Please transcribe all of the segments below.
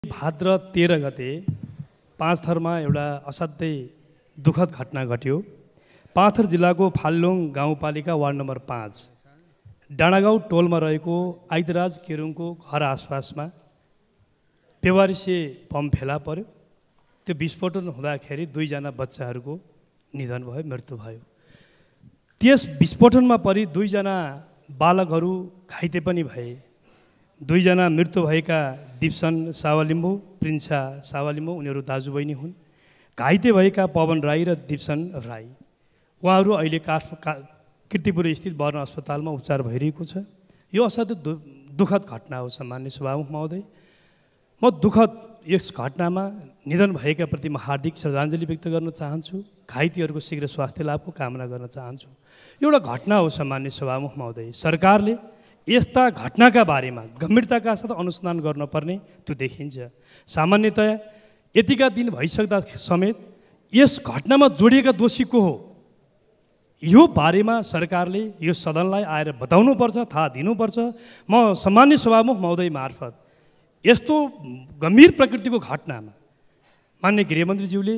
भाद्र 13 गते पाँचथरमा एउटा असाध्यै दुःखद घटना घट्यो। पाँचथर जिल्लाको फाल्लोङ गाउँपालिका वार्ड नम्बर 5 डाँडागाउँ टोलमा रहेको आइतराज केरुङको घर आसपासमा बेवारिसे बम फेला पर्यो। त्यो विस्फोटन हुँदाखेरि दुईजना बच्चाहरूको निधन भयो, मृत्यु भयो। त्यस विस्फोटनमा परि दुईजना बालकहरू घाइते पनि भए। दुईजना मृत्यु भएका दिप्सन सावालिम्बू, प्रिन्सा सावालिम्बू उनीहरू दाजुबहिनी हुन्। घाइते भएका पवन राई र दिप्सन राई उहाँहरू अहिले कीर्तिपुर स्थित वर्ण अस्पतालमा उपचार भइरहेको छ। यो असाध्यै दुःखद घटना हो। सम्मान्य सभामुख महोदय, म दुःखद यस घटनामा निधन भएका प्रति म हार्दिक श्रद्धाञ्जली व्यक्त गर्न चाहन्छु। घाइतेहरूको शीघ्र स्वास्थ्य लाभको कामना गर्न चाहन्छु। एउटा घटना हो सम्मान्य सभामुख महोदय, सरकारले यस्ता घटनाका बारेमा गम्भीरताका साथ अनुसन्धान गर्नुपर्ने त्यो देखिन्छ। सामान्यतया यतिका दिन भइसक्दा समेत यस घटनामा जोडिएका दोषी को हो यो बारेमा सरकारले यो सदनलाई आएर बताउनुपर्छ, थाहा दिनुपर्छ। म सम्मान्य सभामुख महोदय मार्फत यस्तो गम्भीर प्रकृतिको घटनामा मान्य गृहमन्त्रीज्यूले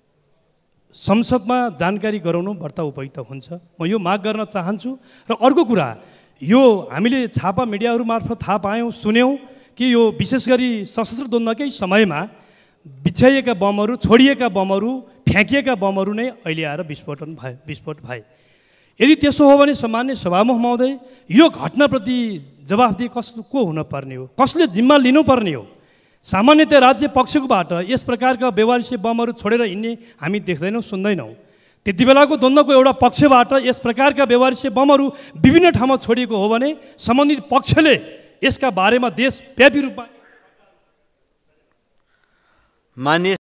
संसदमा जानकारी गराउनु बढ्ता उपयुक्त हुन्छ। म यो माग गर्न चाहन्छु। र अर्को कुरा, यो हामीले छापा मिडियाहरू मार्फत थाहा पायौँ, सुन्यौँ कि यो विशेष गरी सशस्त्र द्वन्द्वकै समयमा बिछ्याइएका बमहरू, छोडिएका बमहरू, फ्याँकिएका बमहरू नै अहिले आएर विस्फोट भए। यदि त्यसो हो भने सम्मान्य सभामुख महोदय, यो घटनाप्रति जवाफदेही को हुनुपर्ने हो, कसले जिम्मा लिनुपर्ने हो? सामान्यतया राज्य पक्षकोबाट यस प्रकारका बेवारिसे बमहरू छोडेर हिँड्ने हामी देख्दैनौँ, सुन्दैनौँ। त्यति बेलाको द्वन्द्वको एउटा पक्षबाट यस प्रकारका बेवारिसे बमहरू विभिन्न ठाउँमा छोडिएको हो भने सम्बन्धित पक्षले यसका बारेमा देशव्यापी रूपमा